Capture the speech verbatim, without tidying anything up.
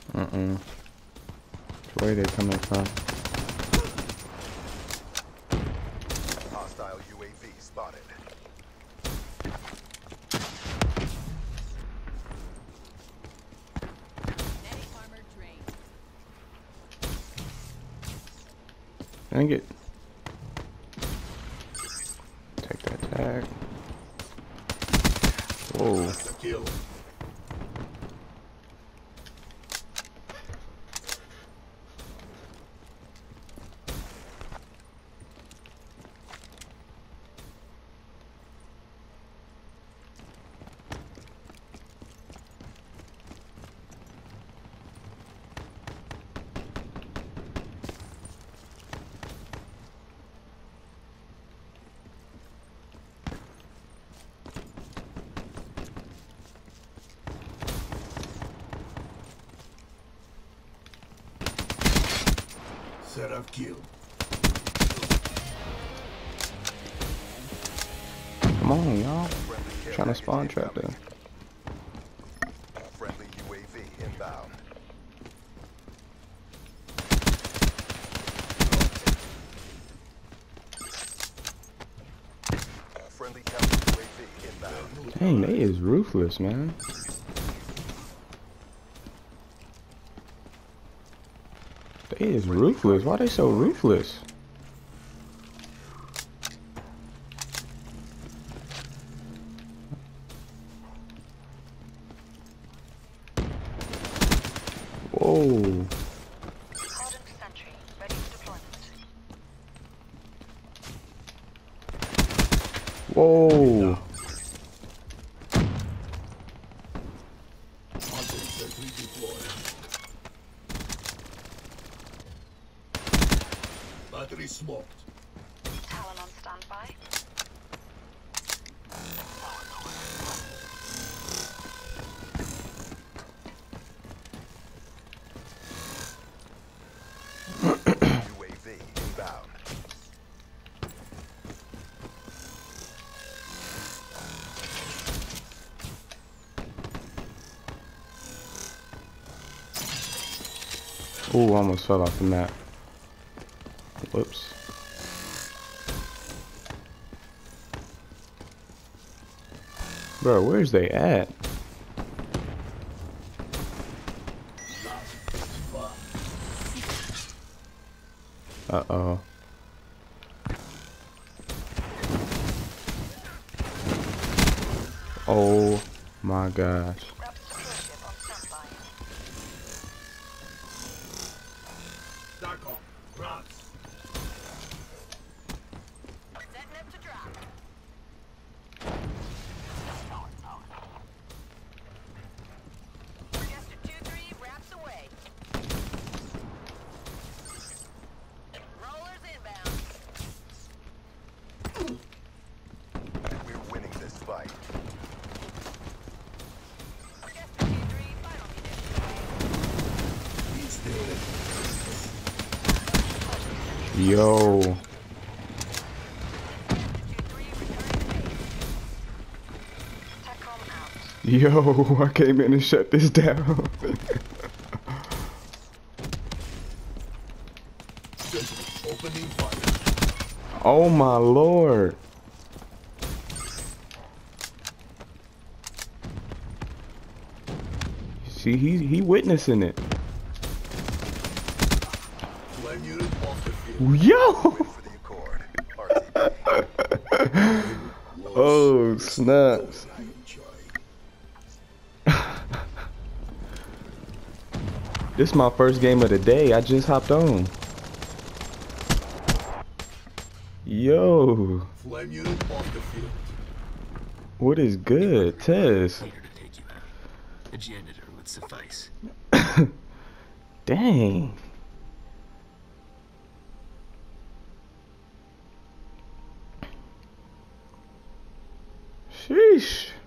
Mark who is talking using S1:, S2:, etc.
S1: Uh-uh. Where are they coming from?
S2: Hostile U A V spotted.
S3: Any armor drained.
S1: Dang it. Take that tag. Whoa.
S2: Kill. Set up kill.
S1: Come on, y'all. Trying to spawn trap them.
S2: Friendly U A V inbound. Friendly counter U A V inbound.
S1: Dang, they is ruthless, man. They is ruthless. Why they so ruthless? Whoa.
S4: Hardened sentry, ready for deployment.
S1: Whoa.
S2: Battery smoked.
S4: Talon on standby.
S2: U A V inbound.
S1: Ooh, almost fell off the map. Whoops. Bro, where's they at? Uh-oh. Oh my gosh.
S4: Rapid secure ship on standby.
S2: Darko, Rats.
S3: Setting up to drop. Orchestra two three wraps away. Rollers inbound.
S2: We're winning this fight.
S3: Orchestra two three final munitions away.
S2: He's still
S1: Yo.
S3: two three returning to base.
S4: TACOM out.
S1: Yo, I came in and shut this down.
S2: opening fire.
S1: Oh my lord. See, he he witnessing it.
S2: Flame unit off the field.
S1: Yo.
S2: For the Accord. R T B.
S1: Oh snaps. This is my first game of the day. I just hopped on. Yo,
S2: Flame unit off the field.
S1: what is good, Tez?
S5: Later to take you out. A janitor would suffice.
S1: Dang. Sheesh.